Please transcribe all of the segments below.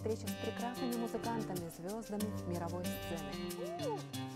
встреча с прекрасными музыкантами, звездами мировой сцены.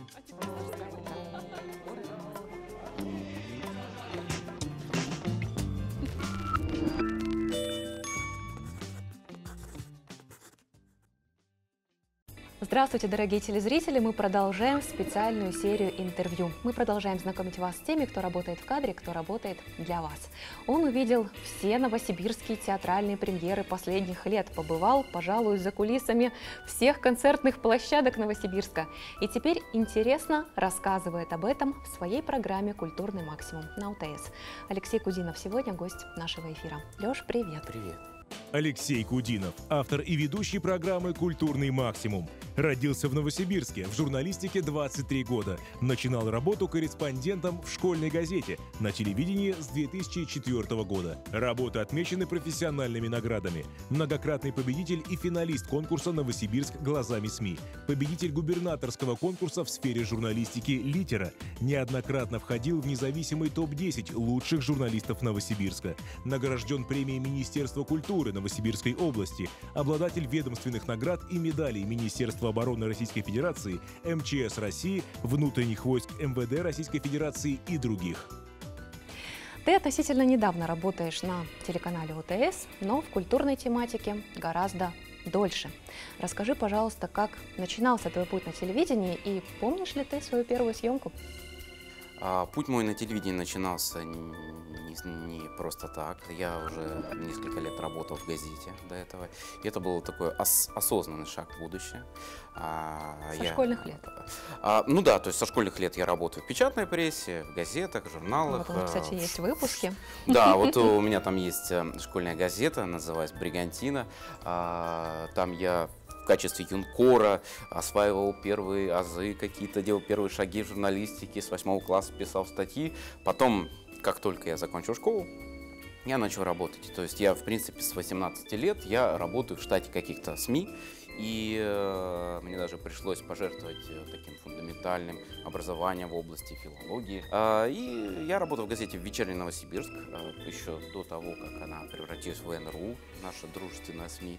Здравствуйте, дорогие телезрители! Мы продолжаем специальную серию интервью. Мы продолжаем знакомить вас с теми, кто работает в кадре, кто работает для вас. Он увидел все новосибирские театральные премьеры последних лет, побывал, пожалуй, за кулисами всех концертных площадок Новосибирска. И теперь интересно рассказывает об этом в своей программе «Культурный максимум» на УТС. Алексей Кудинов сегодня гость нашего эфира. Леш, привет! Привет! Алексей Кудинов, автор и ведущий программы «Культурный максимум». Родился в Новосибирске, в журналистике 23 года. Начинал работу корреспондентом в школьной газете, на телевидении с 2004 года. Работы отмечены профессиональными наградами. Многократный победитель и финалист конкурса «Новосибирск глазами СМИ». Победитель губернаторского конкурса в сфере журналистики «Литера». Неоднократно входил в независимый топ-10 лучших журналистов Новосибирска. Награжден премией Министерства культуры Новосибирской области, обладатель ведомственных наград и медалей Министерства обороны Российской Федерации, МЧС России, внутренних войск МВД Российской Федерации и других. Ты относительно недавно работаешь на телеканале УТС, но в культурной тематике гораздо дольше. Расскажи, пожалуйста, как начинался твой путь на телевидении и помнишь ли ты свою первую съемку? Путь мой на телевидении начинался не просто так. Я уже несколько лет работал в газете до этого. И это был такой осознанный шаг в будущее. Со школьных лет? Ну да, то есть со школьных лет я работаю в печатной прессе, в газетах, в журналах. Вот, кстати, есть выпуски. Да, вот у меня там есть школьная газета, называется «Бригантина». Там я в качестве юнкора осваивал первые азы, какие-то делал первые шаги в журналистике, с 8 класса писал статьи. Потом, как только я закончил школу, я начал работать. То есть я, в принципе, с 18 лет я работаю в штате каких-то СМИ. И мне даже пришлось пожертвовать таким фундаментальным образованием в области филологии. И я работал в газете «Вечерний Новосибирск» еще до того, как она превратилась в НРУ, наша дружественная СМИ.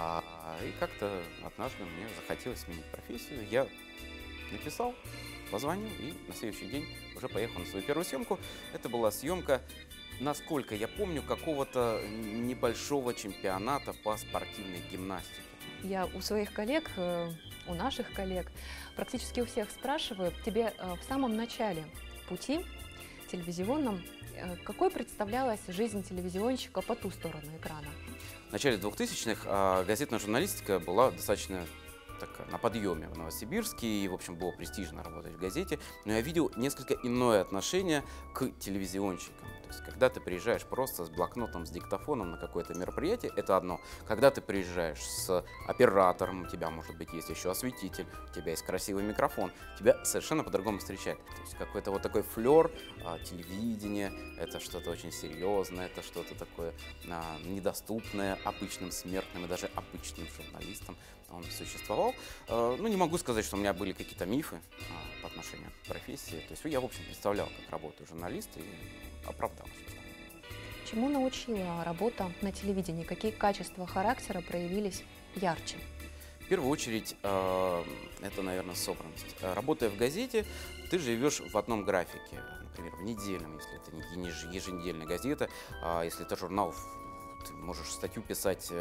И как-то однажды мне захотелось сменить профессию. Я написал, позвонил и на следующий день уже поехал на свою первую съемку. Это была съемка, насколько я помню, какого-то небольшого чемпионата по спортивной гимнастике. Я у своих коллег, у наших коллег, практически у всех спрашиваю, тебе в самом начале пути телевизионном, какой представлялась жизнь телевизионщика по ту сторону экрана? В начале 2000-х газетная журналистика была достаточно на подъеме в Новосибирске, и, в общем, было престижно работать в газете, но я видел несколько иное отношение к телевизионщикам. То есть, когда ты приезжаешь просто с блокнотом, с диктофоном на какое-то мероприятие, это одно. Когда ты приезжаешь с оператором, у тебя, может быть, есть еще осветитель, у тебя есть красивый микрофон, тебя совершенно по-другому встречают. То есть, какой-то вот такой флер телевидения, это что-то очень серьезное, это что-то такое недоступное обычным смертным и даже обычным журналистам. Он существовал. Ну, не могу сказать, что у меня были какие-то мифы по отношению к профессии. То есть я, в общем, представлял, как работаю журналист, и оправдался. Чему научила работа на телевидении? Какие качества характера проявились ярче? В первую очередь, это, наверное, собранность. Работая в газете, ты живешь в одном графике. Например, в недельном, если это не еженедельная газета, если это журнал, ты можешь статью писать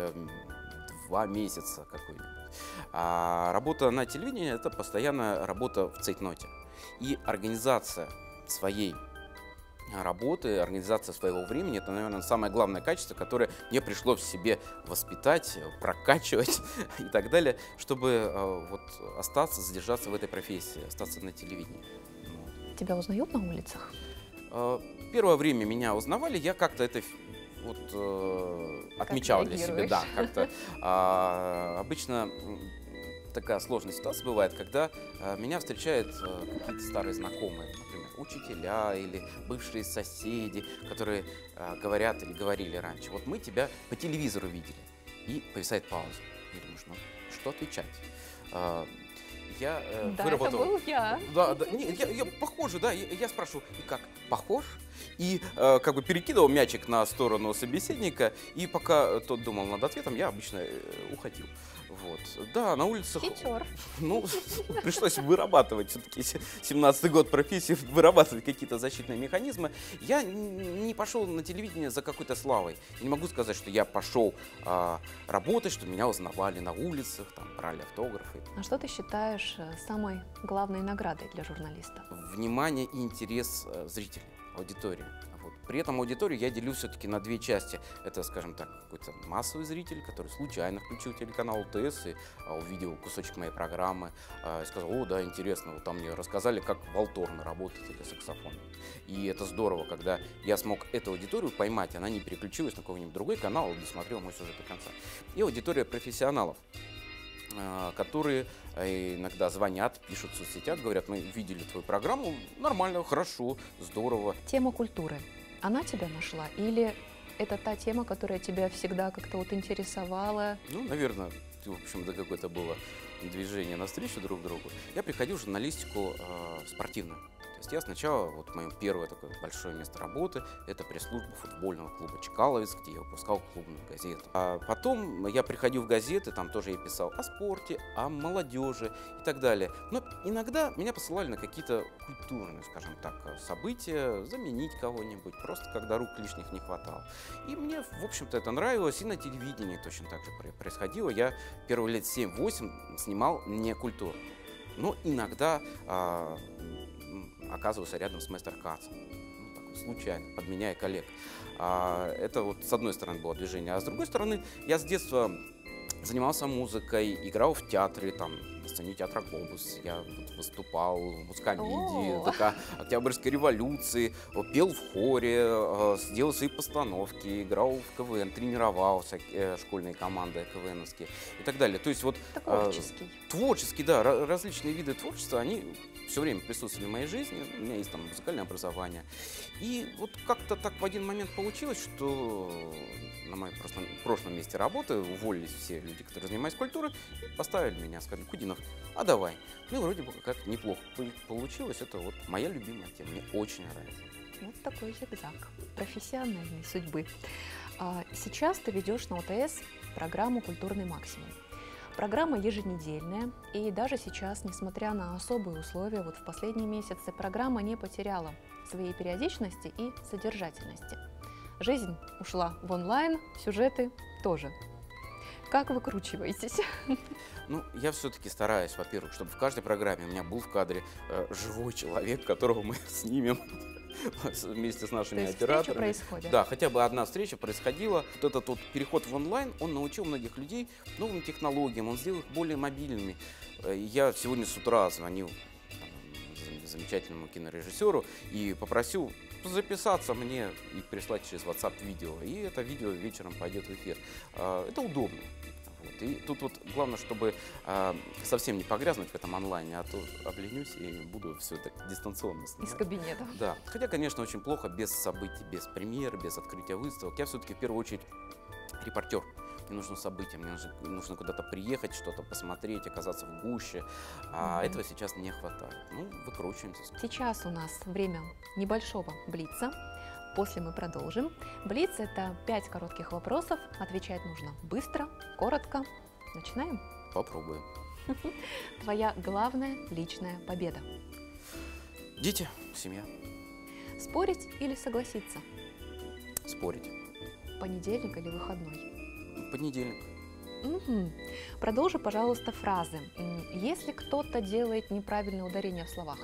2 месяца какой-нибудь. А работа на телевидении – это постоянная работа в цейтноте. И организация своей работы, организация своего времени – это, наверное, самое главное качество, которое мне пришлось в себе воспитать, прокачивать и так далее, чтобы вот остаться, задержаться в этой профессии, остаться на телевидении. Тебя узнают на улицах? Первое время меня узнавали, я как-то это отмечал для себя. Да, как-то обычно такая сложная ситуация бывает, когда меня встречают какие-то старые знакомые, например, учителя или бывшие соседи, которые говорят или говорили раньше: вот мы тебя по телевизору видели. И повисает пауза. Я думаю, ну что отвечать? Да, это был я. Да, да. Не, я похоже, да. Я спрашиваю: и как, похож? И как бы перекидывал мячик на сторону собеседника, и пока тот думал над ответом, я обычно уходил. Вот. Да, на улицах... Хитер. Ну, пришлось вырабатывать, все-таки 17-й год профессии, вырабатывать какие-то защитные механизмы. Я не пошел на телевидение за какой-то славой. Я не могу сказать, что я пошел работать, что меня узнавали на улицах, там, брали автографы. А что ты считаешь самой главной наградой для журналиста? Внимание и интерес зрителей, аудитории. Вот. При этом аудиторию я делю все-таки на две части. Это, скажем так, какой-то массовый зритель, который случайно включил телеканал ТС и увидел кусочек моей программы, и сказал: о, да, интересно, вот там мне рассказали, как валторна работает или саксофон. И это здорово, когда я смог эту аудиторию поймать, она не переключилась на какой-нибудь другой канал и досмотрел мой сюжет до конца. И аудитория профессионалов, которые иногда звонят, пишут в соцсетях, говорят: мы видели твою программу, нормально, хорошо, здорово. Тема культуры, она тебя нашла? Или это та тема, которая тебя всегда как-то вот интересовала? Ну, наверное, в общем, да, какое-то было движение навстречу друг другу. Я приходил в журналистику спортивную. То есть я сначала, вот мое первое такое большое место работы, это пресс-служба футбольного клуба «Чкаловец», где я выпускал клубную газету. А потом я приходил в газеты, там тоже я писал о спорте, о молодежи и так далее. Но иногда меня посылали на какие-то культурные, скажем так, события, заменить кого-нибудь, просто когда рук лишних не хватало. И мне, в общем-то, это нравилось, и на телевидении точно так же происходило. Я первые лет 7-8 снимал не культуру. Но иногда оказывался рядом с Мастер Катцем, ну, случайно, подменяя коллег. Это вот с одной стороны было движение, а с другой стороны я с детства занимался музыкой, играл в театре, там, на сцене театра «Глобус», я вот выступал в мускомедии, ДК Октябрьской революции, пел в хоре, сделал свои постановки, играл в КВН, тренировался, школьные команды КВНовские и так далее. То есть вот творческий, да, различные виды творчества, они все время присутствовали в моей жизни, у меня есть там музыкальное образование. И вот как-то так в один момент получилось, что на моем прошлом месте работы уволились все люди, которые занимались культурой, и поставили меня, сказали: Кудинов, а давай. Ну, вроде бы как неплохо получилось, это вот моя любимая тема, мне очень нравится. Вот такой зигзаг профессиональной судьбы. Сейчас ты ведешь на ОТС программу «Культурный максимум». Программа еженедельная, и даже сейчас, несмотря на особые условия, вот в последние месяцы программа не потеряла своей периодичности и содержательности. Жизнь ушла в онлайн, сюжеты тоже. Как выкручиваетесь? Ну, я все-таки стараюсь, во-первых, чтобы в каждой программе у меня был в кадре живой человек, которого мы снимем вместе с нашими операторами. Встреча происходит? Да, хотя бы одна встреча происходила. Вот этот вот переход в онлайн, он научил многих людей новым технологиям, он сделал их более мобильными. Я сегодня с утра звонил замечательному кинорежиссеру и попросил записаться мне и прислать через WhatsApp видео. И это видео вечером пойдет в эфир. Это удобно. Вот. И тут вот главное, чтобы совсем не погрязнуть в этом онлайне, а то обленюсь и буду все это дистанционно снимать. Из кабинета. Да. Хотя, конечно, очень плохо без событий, без премьер, без открытия выставок. Я все-таки в первую очередь репортер. Мне нужно события, мне нужно куда-то приехать, что-то посмотреть, оказаться в гуще. А этого сейчас не хватает. Ну, выкручиваемся. Сейчас у нас время небольшого блица. После мы продолжим. Блиц – это 5 коротких вопросов. Отвечать нужно быстро, коротко. Начинаем? Попробуем. Твоя главная личная победа? Дети, семья. Спорить или согласиться? Спорить. Понедельник или выходной? Понедельник. Угу. Продолжи, пожалуйста, фразы. Если кто-то делает неправильное ударение в словах?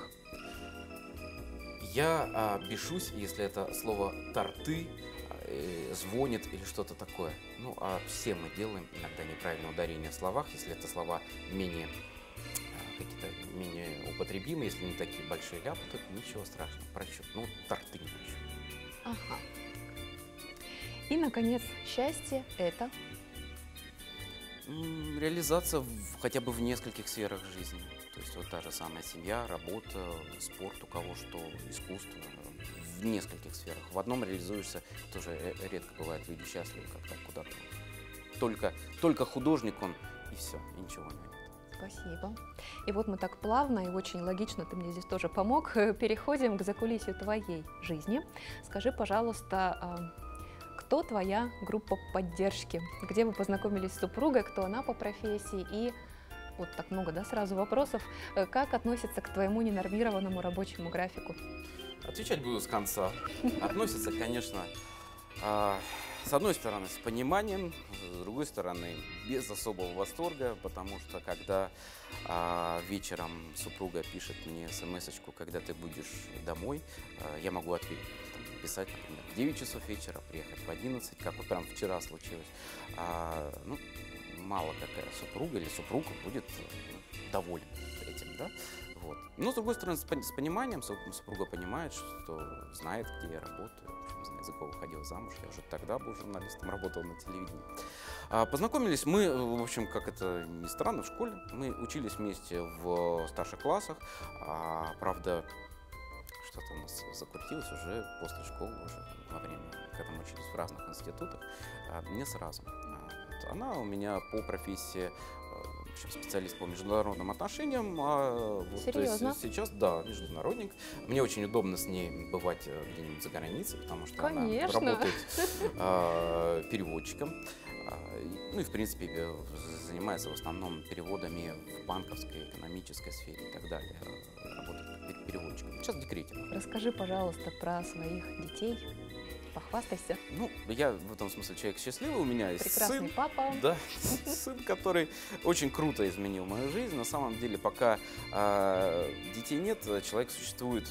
Я бешусь, если это слово «торты» звонит или что-то такое. Ну, а все мы делаем иногда неправильное ударение в словах, если это слова менее употребимые, если не такие большие ляпы, то ничего страшного, просчет. Ну, торты не просчет. Ага. И, наконец, счастье – это? Реализация хотя бы в нескольких сферах жизни. То есть вот та же самая семья, работа, спорт, у кого что, искусство. В нескольких сферах. В одном реализуешься, тоже редко бывает люди счастливы, когда куда-то. Только художник он, и все, и ничего у него нет. Спасибо. И вот мы так плавно и очень логично, ты мне здесь тоже помог, переходим к закулисью твоей жизни. Скажи, пожалуйста, кто твоя группа поддержки? Где вы познакомились с супругой, кто она по профессии? И вот так много, да, сразу вопросов. Как относится к твоему ненормированному рабочему графику? Отвечать буду с конца. Относится, конечно, с одной стороны, с пониманием, с другой стороны, без особого восторга, потому что когда вечером супруга пишет мне смс-очку, когда ты будешь домой, я могу писать, например, в 9 часов вечера, приехать в 11, как вот прям вчера случилось. Ну, мало какая супруга или супруг будет доволен этим, да? Вот. Но, с другой стороны, с пониманием, супруга понимает, что знает, где я работаю, в общем, знает, за кого выходил замуж. Я уже тогда был журналистом, работал на телевидении. Познакомились мы, в общем, как это ни странно, в школе. Мы учились вместе в старших классах. Правда, что-то у нас закрутилось уже после школы, уже во время, когда мы учились в разных институтах, не сразу. Она у меня по профессии специалист по международным отношениям. Серьезно? Сейчас, да, международник. Мне очень удобно с ней бывать где-нибудь за границей, потому что Конечно. она работает переводчиком. Ну и, в принципе, занимается в основном переводами в банковской, экономической сфере и так далее. Работает как переводчиком. Сейчас в декрете. Расскажи, пожалуйста, про своих детей. Похвастайся. Ну, я в этом смысле человек счастливый. У меня есть Прекрасный сын. папа. Да, сын, который очень круто изменил мою жизнь. На самом деле, пока детей нет, человек существует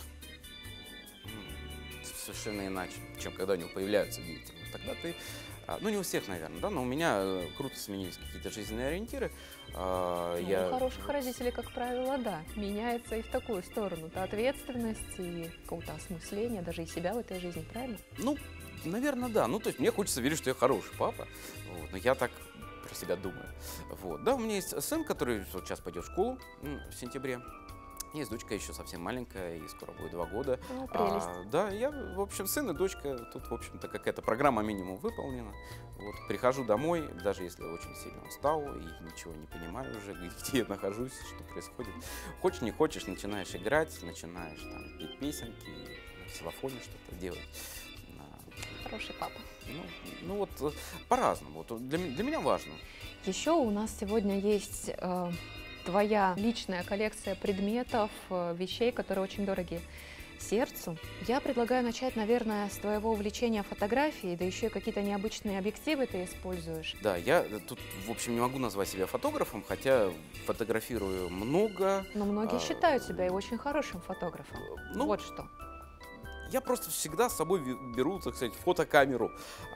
совершенно иначе, чем когда у него появляются дети. Тогда ты, ну не у всех, наверное, да, но у меня круто сменились какие-то жизненные ориентиры. У хороших родителей, как правило, да, меняется и в такую сторону. Это ответственность и какого-то осмысления, даже и себя в этой жизни, правильно? Ну, наверное, да. Ну, то есть мне хочется верить, что я хороший папа, вот, но я так про себя думаю. Вот. Да, у меня есть сын, который вот сейчас пойдет в школу в сентябре. Есть дочка еще совсем маленькая, ей скоро будет 2 года. Ну, прелесть. Да, я, в общем, сын и дочка, тут, в общем-то, какая-то программа минимум выполнена. Вот, прихожу домой, даже если очень сильно устал и ничего не понимаю уже, где я нахожусь, что происходит. Хочешь, не хочешь, начинаешь играть, начинаешь там петь песенки, на ксилофоне что-то делать. Хороший папа. Ну вот, по-разному. Вот, для меня важно. Еще у нас сегодня есть твоя личная коллекция предметов, вещей, которые очень дороги сердцу. Я предлагаю начать, наверное, с твоего увлечения фотографией, да еще и какие-то необычные объективы ты используешь. Да, я тут, в общем, не могу назвать себя фотографом, хотя фотографирую много. Но многие считают себя и очень хорошим фотографом. Ну, вот что. Я просто всегда с собой беру, так сказать, фотокамеру.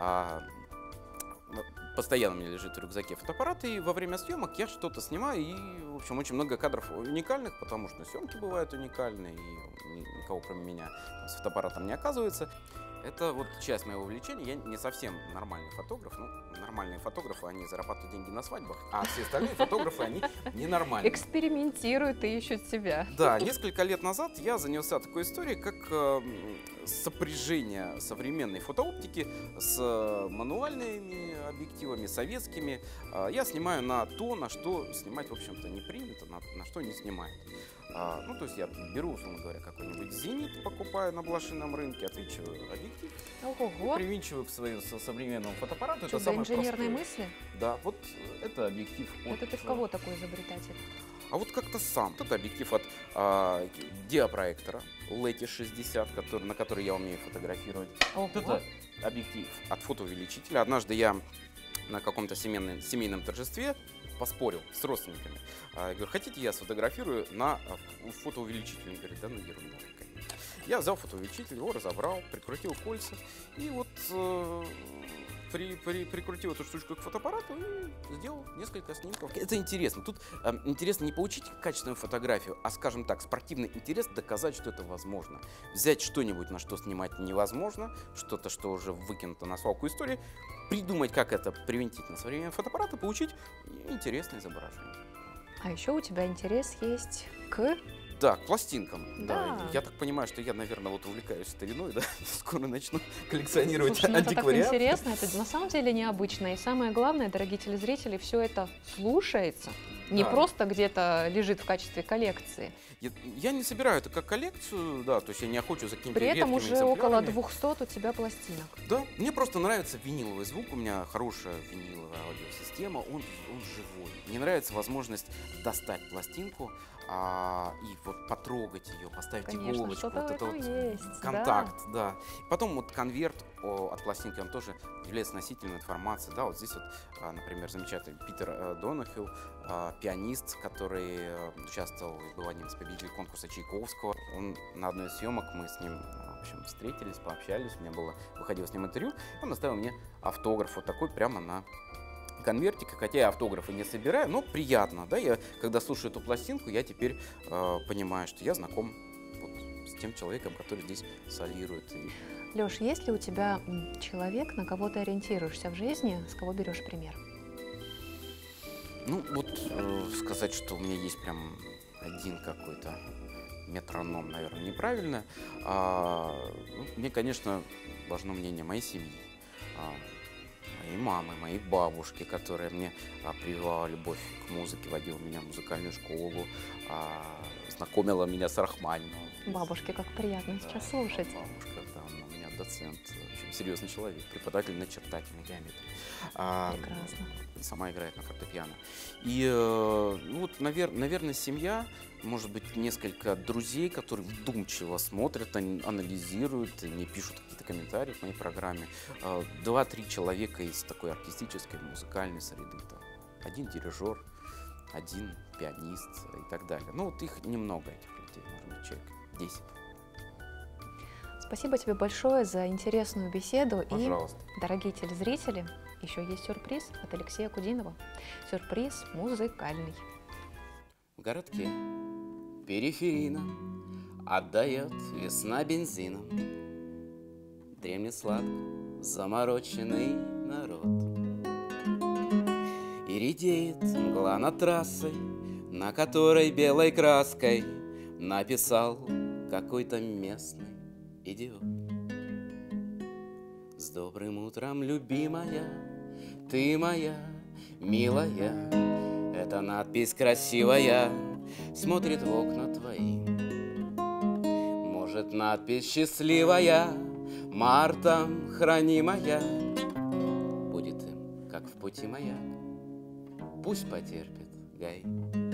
Постоянно у меня лежит в рюкзаке фотоаппарат, и во время съемок я что-то снимаю, и, в общем, очень много кадров уникальных, потому что съемки бывают уникальные, и никого кроме меня с фотоаппаратом не оказывается. Это вот часть моего увлечения. Я не совсем нормальный фотограф. Ну, нормальные фотографы, они зарабатывают деньги на свадьбах, а все остальные фотографы, они ненормальные. Экспериментируют и ищут себя. Да, несколько лет назад я занялся такой историей, как сопряжение современной фотооптики с мануальными объективами, советскими. Я снимаю на то, на что снимать, в общем-то, не принято, на что не снимают. Ну, то есть я беру, условно говоря, какой-нибудь «Зенит», покупаю на блошином рынке, отвинчиваю объектив, и привинчиваю к своему современному фотоаппарату. Это самое инженерные мысли? Да, вот это объектив. Это ты в кого такой изобретатель? А вот как-то сам. Это объектив от диапроектора Leti 60, на который я умею фотографировать. Ого. Это объектив от фотоувеличителя. Однажды я на каком-то семейном торжестве поспорил с родственниками. Я говорю, хотите, я сфотографирую на фотоувеличителе? Они говорят, да ну ерунда какая. Я взял фотоувеличитель, его разобрал, прикрутил кольца и вот прикрутил эту штучку к фотоаппарату и сделал несколько снимков. Это интересно. Тут интересно не получить качественную фотографию, а, скажем так, спортивный интерес доказать, что это возможно. Взять что-нибудь, на что снимать невозможно, что-то, что уже выкинуто на свалку истории, придумать, как это привинтить на современный фотоаппарат и получить интересное изображение. А еще у тебя интерес есть к... Да, к пластинкам. Да. Да. Я так понимаю, что я, наверное, вот увлекаюсь стариной, да, скоро начну коллекционировать Слушай, это так антиквариат. интересно, это на самом деле необычно. И самое главное, дорогие телезрители, все это слушается. Не Да. просто где-то лежит в качестве коллекции. Я не собираю это как коллекцию, да, то есть я не охочу за какими-то При этом редкими уже около экземплярами. 200 у тебя пластинок. Да, мне просто нравится виниловый звук, у меня хорошая виниловая аудиосистема, он живой. Мне нравится возможность достать пластинку и вот потрогать ее, поставить Конечно, иголочку, что-то вот в это этом вот есть, контакт, да. Потом вот конверт от пластинки, он тоже является носителем информации, да, вот здесь вот, например, замечательный Питер Донахью, пианист, который участвовал и был одним из победителей конкурса Чайковского. Он на одной из съемок, мы с ним, в общем, встретились, пообщались, у меня выходило с ним интервью, и он оставил мне автограф вот такой прямо на конвертик, хотя я автографы не собираю, но приятно, да, я, когда слушаю эту пластинку, я теперь понимаю, что я знаком вот с тем человеком, который здесь солирует. И Лёш, есть ли у тебя человек, на кого ты ориентируешься в жизни, с кого берешь пример? ну, вот сказать, что у меня есть прям один какой-то метроном, наверное, неправильно. Мне, конечно, важно мнение моей семьи, моей мамы, моей бабушки, которая мне прививала любовь к музыке, водила меня в музыкальную школу, знакомила меня с Рахманиновым. Бабушке как приятно сейчас слушать. Бабушка, да, она у меня доцент, в общем, серьезный человек, преподаватель начертательной геометрии. Прекрасно. Сама играет на фортепиано. И ну, вот, наверное, семья, может быть, несколько друзей, которые вдумчиво смотрят, анализируют и мне пишут какие-то комментарии к моей программе. 2-3 человека из такой артистической, музыкальной среды. Там. Один дирижер, один пианист и так далее. Ну, вот их немного, этих людей, может быть, человек 10. Спасибо тебе большое за интересную беседу. Пожалуйста. И, дорогие телезрители, еще есть сюрприз от Алексея Кудинова. Сюрприз музыкальный. В городке периферийно отдает весна бензином. Дремлет сладко замороченный народ. И редеет мгла над трассой, на которой белой краской написал какой-то местный идиот. С добрым утром, любимая, ты моя, милая. Эта надпись красивая смотрит в окна твои. Может, надпись счастливая, Мартом хранимая, будет им, как в пути маяк. Пусть потерпит Гай.